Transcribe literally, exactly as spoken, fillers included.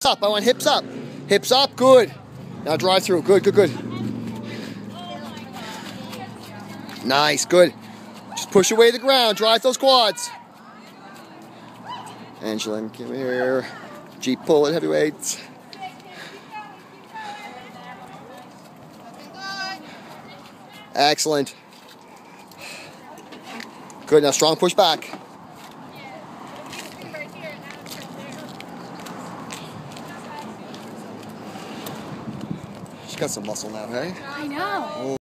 Up, I want hips up. Hips up, good. Now drive through, good, good, good. Nice, good. Just push away the ground, drive those quads. Angela, come here. Jeep pull at heavyweights. Excellent. Good, now strong push back. She's got some muscle now, hey? I know.